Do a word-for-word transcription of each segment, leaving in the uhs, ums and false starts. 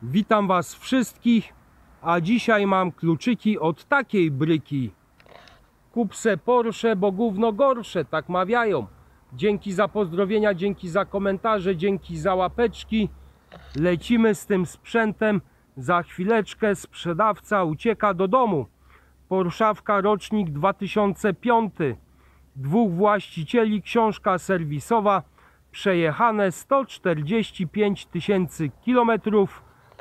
Witam Was wszystkich, a dzisiaj mam kluczyki od takiej bryki. Kup se Porsche, bo gówno gorsze, tak mawiają. Dzięki za pozdrowienia, dzięki za komentarze, dzięki za łapeczki. Lecimy z tym sprzętem. Za chwileczkę sprzedawca ucieka do domu. Porszawka, rocznik dwa tysiące piąty. Dwóch właścicieli, książka serwisowa. Przejechane sto czterdzieści pięć tysięcy kilometrów.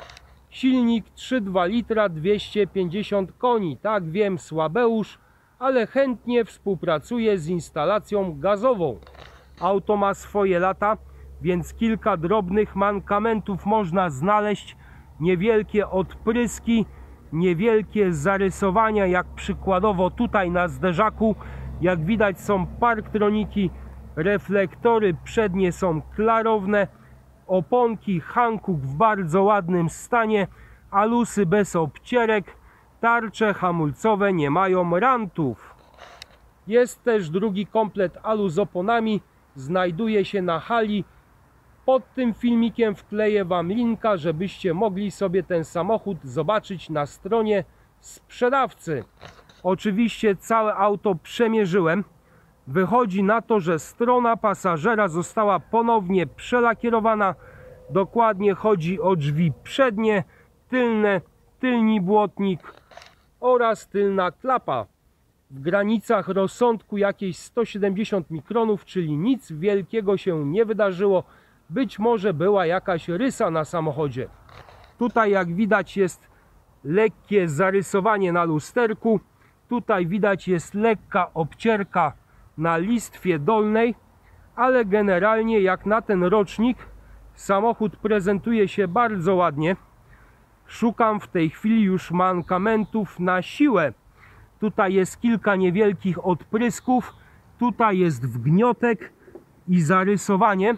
Silnik trzy przecinek dwa litra, dwieście pięćdziesiąt koni. Tak wiem, słabeusz, ale chętnie współpracuje z instalacją gazową. Auto ma swoje lata, więc kilka drobnych mankamentów można znaleźć. Niewielkie odpryski, niewielkie zarysowania, jak przykładowo tutaj na zderzaku. Jak widać, są parktroniki, reflektory przednie są klarowne, oponki Hankook w bardzo ładnym stanie, alusy bez obcierek, tarcze hamulcowe nie mają rantów. Jest też drugi komplet alu z oponami, znajduje się na hali. Pod tym filmikiem wkleję Wam linka, żebyście mogli sobie ten samochód zobaczyć na stronie sprzedawcy. Oczywiście całe auto przemierzyłem. Wychodzi na to, że strona pasażera została ponownie przelakierowana. Dokładnie chodzi o drzwi przednie, tylne, tylni błotnik oraz tylna klapa. W granicach rozsądku jakieś sto siedemdziesiąt mikronów, czyli nic wielkiego się nie wydarzyło. Być może była jakaś rysa na samochodzie. Tutaj, jak widać, jest lekkie zarysowanie na lusterku. Tutaj widać, jest lekka obcierka na listwie dolnej, ale generalnie jak na ten rocznik samochód prezentuje się bardzo ładnie. Szukam w tej chwili już mankamentów na siłę. Tutaj jest kilka niewielkich odprysków, tutaj jest wgniotek i zarysowanie.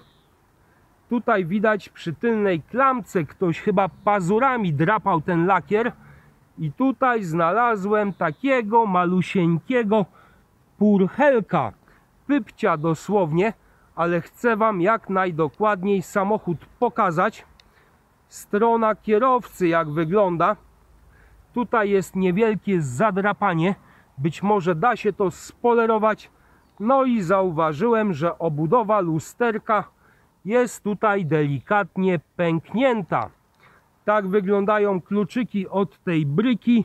Tutaj widać przy tylnej klamce ktoś chyba pazurami drapał ten lakier. I tutaj znalazłem takiego malusieńkiego purchelka, pypcia dosłownie, ale chcę Wam jak najdokładniej samochód pokazać. Strona kierowcy jak wygląda. Tutaj jest niewielkie zadrapanie, być może da się to spolerować. No i zauważyłem, że obudowa lusterka jest tutaj delikatnie pęknięta. Tak wyglądają kluczyki od tej bryki.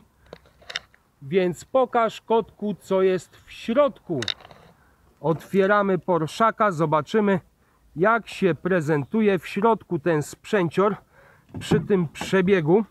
Więc pokaż, kotku, co jest w środku. Otwieramy Porszaka, zobaczymy, jak się prezentuje w środku ten sprzęcior przy tym przebiegu.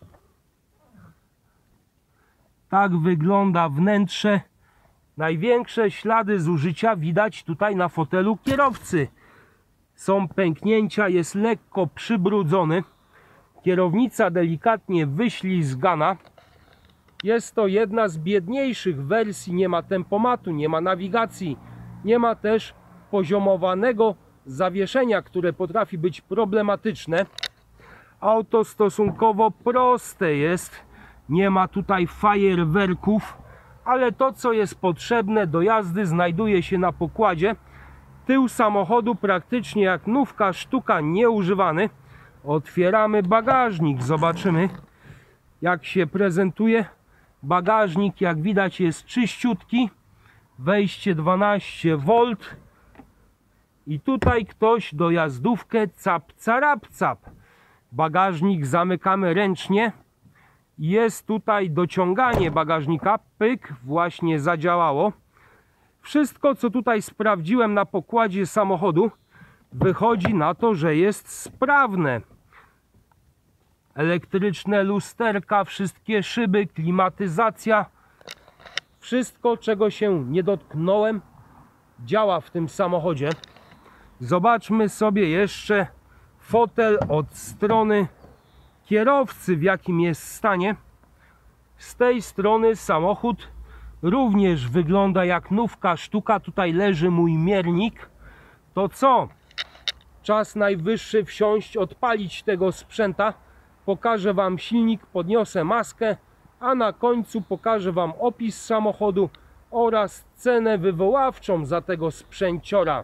Tak wygląda wnętrze. Największe ślady zużycia widać tutaj na fotelu kierowcy. Są pęknięcia, jest lekko przybrudzony. Kierownica delikatnie wyślizgana. Jest to jedna z biedniejszych wersji, nie ma tempomatu, nie ma nawigacji, nie ma też poziomowanego zawieszenia, które potrafi być problematyczne. Auto stosunkowo proste jest, nie ma tutaj fajerwerków, ale to, co jest potrzebne do jazdy, znajduje się na pokładzie. Tył samochodu praktycznie jak nówka sztuka, nieużywany. Otwieramy bagażnik, zobaczymy, jak się prezentuje. Bagażnik, jak widać, jest czyściutki. Wejście dwanaście wolt. I tutaj ktoś dojazdówkę cap carap cap. Bagażnik zamykamy ręcznie. Jest tutaj dociąganie bagażnika. Pyk, właśnie zadziałało. Wszystko, co tutaj sprawdziłem na pokładzie samochodu, wychodzi na to, że jest sprawne. Elektryczne lusterka, wszystkie szyby, klimatyzacja. Wszystko, czego się nie dotknąłem, działa w tym samochodzie. Zobaczmy sobie jeszcze fotel od strony kierowcy, w jakim jest stanie. Z tej strony samochód również wygląda jak nówka sztuka. Tutaj leży mój miernik. To co? Czas najwyższy wsiąść, odpalić tego sprzęta. Pokażę Wam silnik, podniosę maskę, a na końcu pokażę Wam opis samochodu oraz cenę wywoławczą za tego sprzęciora.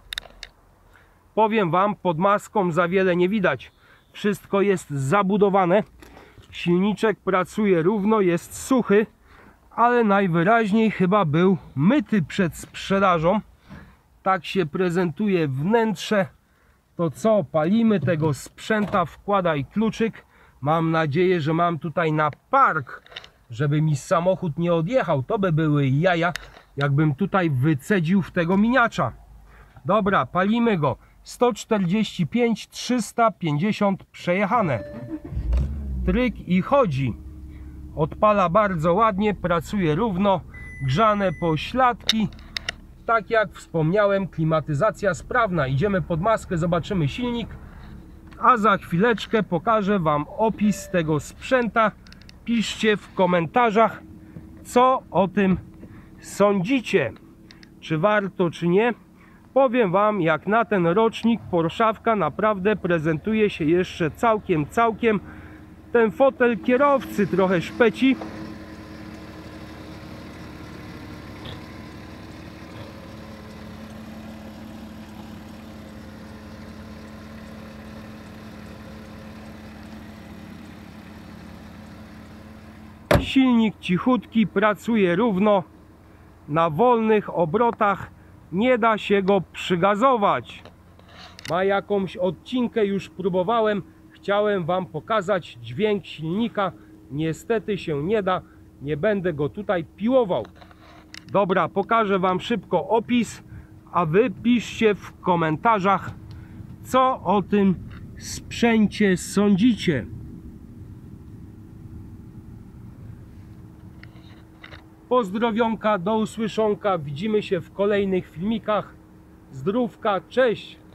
Powiem Wam, pod maską za wiele nie widać. Wszystko jest zabudowane. Silniczek pracuje równo, jest suchy, ale najwyraźniej chyba był myty przed sprzedażą. Tak się prezentuje wnętrze. To co, palimy tego sprzęta, wkładaj kluczyk. Mam nadzieję, że mam tutaj na park, żeby mi samochód nie odjechał. To by były jaja, jakbym tutaj wycedził w tego miniacza. Dobra, palimy go. sto czterdzieści pięć, trzysta pięćdziesiąt przejechane. Tryk i chodzi. Odpala bardzo ładnie, pracuje równo, grzane pośladki. Tak jak wspomniałem, klimatyzacja sprawna. Idziemy pod maskę, zobaczymy silnik, a za chwileczkę pokażę Wam opis tego sprzęta. Piszcie w komentarzach, co o tym sądzicie. Czy warto, czy nie. Powiem Wam, jak na ten rocznik Porszawka naprawdę prezentuje się jeszcze całkiem, całkiem. Ten fotel kierowcy trochę szpeci. Silnik cichutki, pracuje równo, na wolnych obrotach, nie da się go przygazować. Ma jakąś odcinkę, już próbowałem, chciałem Wam pokazać dźwięk silnika, niestety się nie da, nie będę go tutaj piłował. Dobra, pokażę Wam szybko opis, a Wy piszcie w komentarzach, co o tym sprzęcie sądzicie. Pozdrowionka, do usłyszonka, widzimy się w kolejnych filmikach. Zdrówka, cześć!